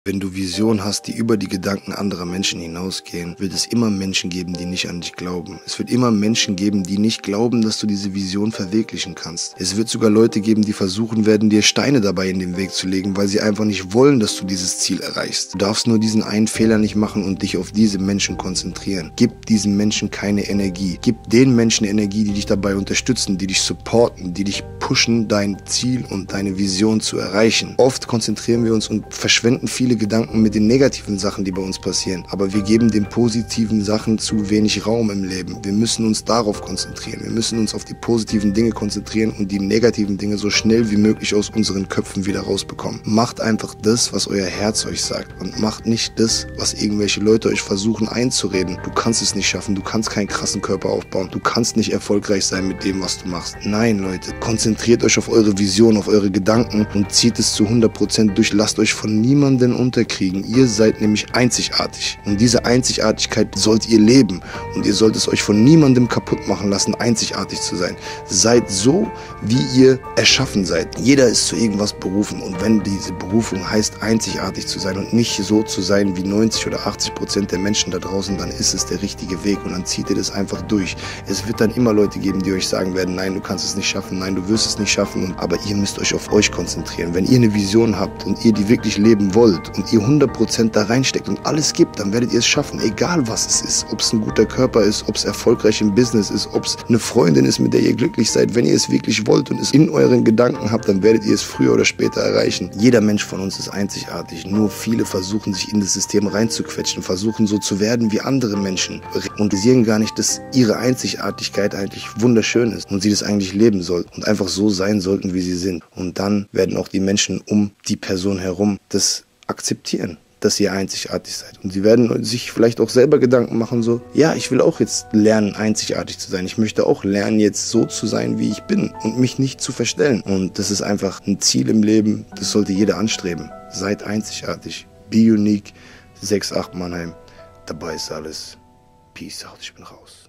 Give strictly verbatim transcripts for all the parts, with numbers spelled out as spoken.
Wenn du Visionen hast, die über die Gedanken anderer Menschen hinausgehen, wird es immer Menschen geben, die nicht an dich glauben. Es wird immer Menschen geben, die nicht glauben, dass du diese Vision verwirklichen kannst. Es wird sogar Leute geben, die versuchen werden, dir Steine dabei in den Weg zu legen, weil sie einfach nicht wollen, dass du dieses Ziel erreichst. Du darfst nur diesen einen Fehler nicht machen und dich auf diese Menschen konzentrieren. Gib diesen Menschen keine Energie. Gib den Menschen Energie, die dich dabei unterstützen, die dich supporten, die dich pushen, dein Ziel und deine Vision zu erreichen. Oft konzentrieren wir uns und verschwenden viele Gedanken mit den negativen Sachen, die bei uns passieren. Aber wir geben den positiven Sachen zu wenig Raum im Leben. Wir müssen uns darauf konzentrieren. Wir müssen uns auf die positiven Dinge konzentrieren und die negativen Dinge so schnell wie möglich aus unseren Köpfen wieder rausbekommen. Macht einfach das, was euer Herz euch sagt und macht nicht das, was irgendwelche Leute euch versuchen einzureden. Du kannst es nicht schaffen, du kannst keinen krassen Körper aufbauen, du kannst nicht erfolgreich sein mit dem, was du machst. Nein, Leute, konzentriert euch auf eure Vision, auf eure Gedanken und zieht es zu hundert Prozent durch. Lasst euch von niemandem unterkriegen. Ihr seid nämlich einzigartig. Und diese Einzigartigkeit sollt ihr leben. Und ihr sollt es euch von niemandem kaputt machen lassen, einzigartig zu sein. Seid so, wie ihr erschaffen seid. Jeder ist zu irgendwas berufen. Und wenn diese Berufung heißt, einzigartig zu sein und nicht so zu sein wie neunzig oder achtzig Prozent der Menschen da draußen, dann ist es der richtige Weg. Und dann zieht ihr das einfach durch. Es wird dann immer Leute geben, die euch sagen werden, nein, du kannst es nicht schaffen, nein, du wirst es nicht schaffen. Aber ihr müsst euch auf euch konzentrieren. Wenn ihr eine Vision habt und ihr die wirklich leben wollt und ihr hundert Prozent da reinsteckt und alles gibt, dann werdet ihr es schaffen. Egal was es ist. Ob es ein guter Körper ist, ob es erfolgreich im Business ist, ob es eine Freundin ist, mit der ihr glücklich seid. Wenn ihr es wirklich wollt und es in euren Gedanken habt, dann werdet ihr es früher oder später erreichen. Jeder Mensch von uns ist einzigartig. Nur viele versuchen, sich in das System reinzuquetschen, versuchen so zu werden wie andere Menschen und sehen gar nicht, dass ihre Einzigartigkeit eigentlich wunderschön ist und sie das eigentlich leben soll und einfach so sein sollten, wie sie sind. Und dann werden auch die Menschen um die Person herum das akzeptieren, dass ihr einzigartig seid. Und sie werden sich vielleicht auch selber Gedanken machen, so, ja, ich will auch jetzt lernen, einzigartig zu sein. Ich möchte auch lernen, jetzt so zu sein, wie ich bin und mich nicht zu verstellen. Und das ist einfach ein Ziel im Leben, das sollte jeder anstreben. Seid einzigartig. Be unique. sechs acht Mannheim. Dabei ist alles. Peace out, ich bin raus.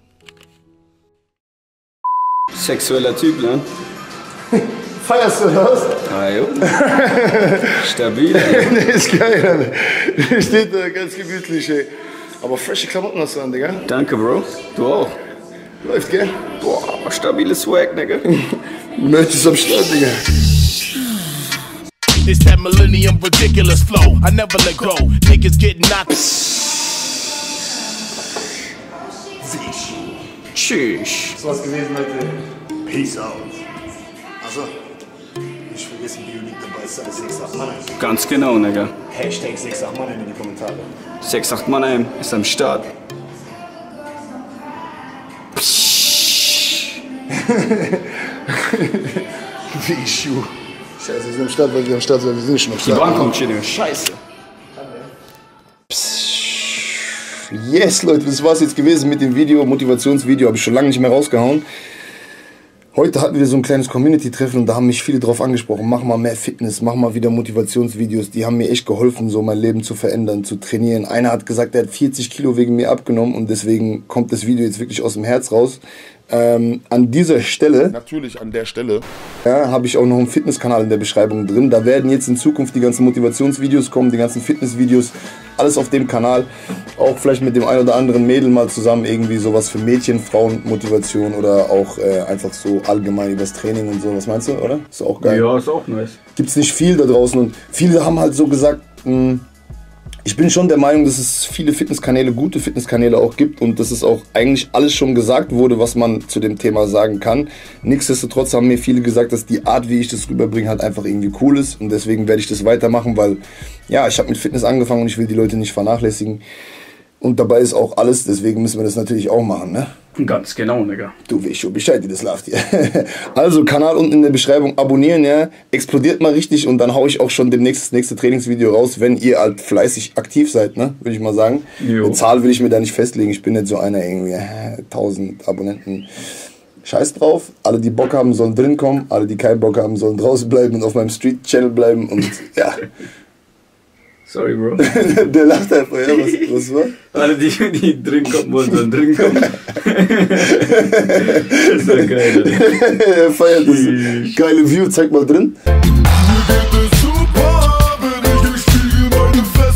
Sexueller Typ, ne? Feierst du das? Ah, jo. Stabil, ey. Ist geil, Alter. Steht da ganz gemütlich, ey. Aber frische Klamotten hast du an, Digga. Danke, Bro. Du auch. Läuft, gell? Boah, stabiles Swag, Digga. Merch ist am Start, Digga. It's that millennium ridiculous flow. I never let go. Niggas getting knocked. Tschüss. Das war's gewesen, Leute. Peace out. Also, nicht vergessen, wie unique dabei ist, alles sechs acht Mannheim. Ganz genau, Nigga. Hashtag sechs acht Mannheim in die Kommentare. sechs acht Mannheim ist am Start. Wie Schuh. Scheiße, wir sind am Start, weil wir am Start sind, wir sind schon am Start. Die Bahn kommt schon, Digga. Scheiße. Yes, Leute, das war's jetzt gewesen mit dem Video. Motivationsvideo habe ich schon lange nicht mehr rausgehauen. Heute hatten wir so ein kleines Community-Treffen und da haben mich viele drauf angesprochen. Mach mal mehr Fitness, mach mal wieder Motivationsvideos. Die haben mir echt geholfen, so mein Leben zu verändern, zu trainieren. Einer hat gesagt, er hat vierzig Kilo wegen mir abgenommen und deswegen kommt das Video jetzt wirklich aus dem Herz raus. Ähm, an dieser Stelle, natürlich an der Stelle, ja, habe ich auch noch einen Fitnesskanal in der Beschreibung drin. Da werden jetzt in Zukunft die ganzen Motivationsvideos kommen, die ganzen Fitnessvideos, alles auf dem Kanal. Auch vielleicht mit dem ein oder anderen Mädel mal zusammen irgendwie sowas für Mädchen, Frauen, Motivation oder auch äh, einfach so allgemein übers Training und so. Was meinst du, oder? Ist auch geil. Ja, ist auch nice. Gibt's nicht viel da draußen und viele haben halt so gesagt, mh, ich bin schon der Meinung, dass es viele Fitnesskanäle, gute Fitnesskanäle auch gibt und dass es auch eigentlich alles schon gesagt wurde, was man zu dem Thema sagen kann. Nichtsdestotrotz haben mir viele gesagt, dass die Art, wie ich das rüberbringe, halt einfach irgendwie cool ist und deswegen werde ich das weitermachen, weil ja, ich habe mit Fitness angefangen und ich will die Leute nicht vernachlässigen. Und dabei ist auch alles, deswegen müssen wir das natürlich auch machen, ne? Ganz genau, Digga. Du weißt schon Bescheid, wie das läuft hier. Also, Kanal unten in der Beschreibung abonnieren, ja. Explodiert mal richtig und dann hau ich auch schon demnächst das nächste Trainingsvideo raus, wenn ihr halt fleißig aktiv seid, ne? Würde ich mal sagen. Jo. Eine Zahl will ich mir da nicht festlegen. Ich bin nicht so einer irgendwie, tausend Abonnenten. Scheiß drauf. Alle, die Bock haben, sollen drin kommen. Alle, die keinen Bock haben, sollen draußen bleiben und auf meinem Street-Channel bleiben und ja. Sorry, Bro. Der lacht einfach, ja, was, was war? Alle, die, die drin kommen wollen, sollen drin kommen. Das ist ja geil, Alter. Er feiert das geile View, zeig mal drin. Mir geht es super, wenn ich durch meine Fest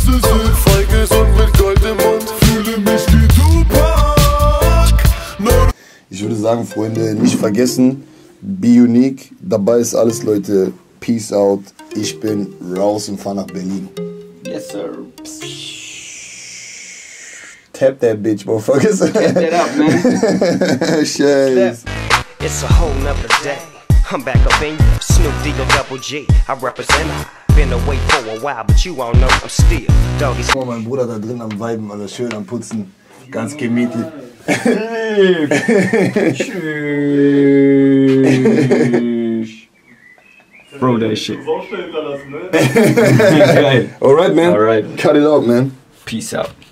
sagen, Freunde, nicht vergessen, be unique. Dabei ist alles, Leute. Peace out. Ich bin raus und fahr nach Berlin. Yes, sir. Tap that bitch, motherfuckers. Get that up, man. Shit. It's a whole nother day. I'm back up in you, Snoop Deagle Double G. I represent. Been away for a while, but you all know I'm still doggy. Oh, mein Bruder da drin am Viben, also schön am Putzen, ganz gemütlich. Bro, that shit. Alright, man. Alright. Cut it out, man. Peace out.